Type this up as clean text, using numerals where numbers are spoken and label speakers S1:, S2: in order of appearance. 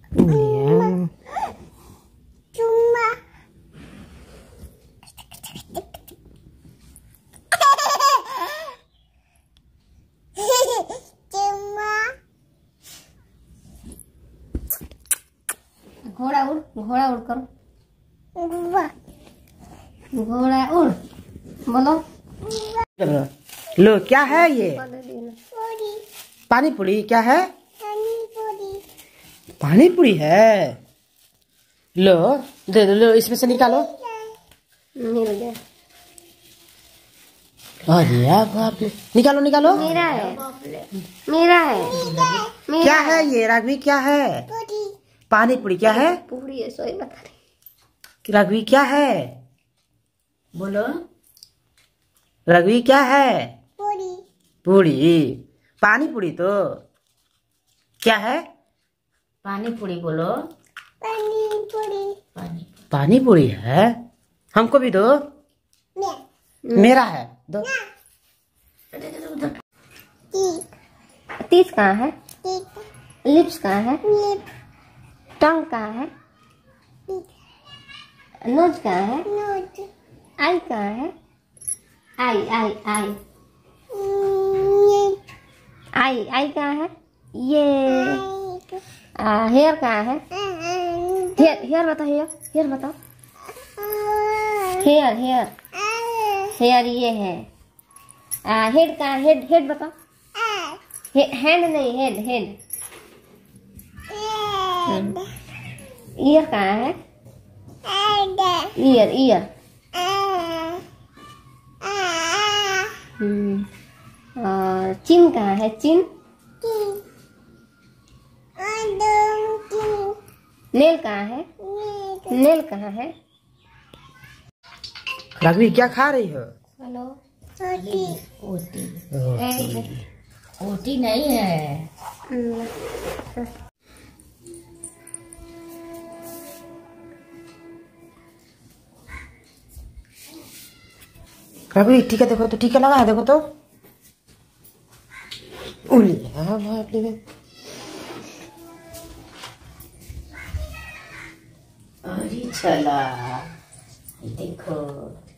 S1: चुम्मा। चुम्मा। घोड़ा उड़, घोड़ा उड़ करो। घोड़ा उड़ बोलो।
S2: लो क्या है ये? पानी पूरी। क्या है? पानी पूरी है। लो दे दो, लो इसमें से निकालो।
S1: मिल गया।
S2: अरे बाप रे, निकालो निकालो।
S1: मेरा है, मेरा है।
S2: क्या है ये राघवी? क्या है? पानी पूरी। क्या है?
S1: पूरी है, सोई बता रही।
S2: राघवी क्या है? बोलो राघवी क्या है?
S1: पूरी।
S2: पूरी। पानी पूरी तो क्या है?
S3: पानी पूरी बोलो।
S1: पानी पूरी।
S2: पानी पूरी है। हमको भी दो। मेरा है, दो।
S1: तीस कहाँ है? लिप्स कहाँ है? टंग कहाँ है? नोज कहाँ है? आई कहाँ है? आई आई आई आई आई कहाँ है? ये हेयर कहाँ है? हेयर हेयर बताओ, हेयर हेयर बताओ। हेयर हेयर हेयर ये है। हेड कहाँ है? हेड हेड बताओ। हैंड नहीं, हेड हेड। ईयर कहाँ है? Ear ear. और चिन कहाँ है? चिन। नेल कहाँ है? नेल कहाँ है?
S2: राघवी क्या खा रही हो?
S1: हेलो।
S3: ओटी ओटी नहीं है।
S2: राघवी टीका देखो तो, टीका लगा है देखो तो। बाप रे।
S3: अरे चला देखो।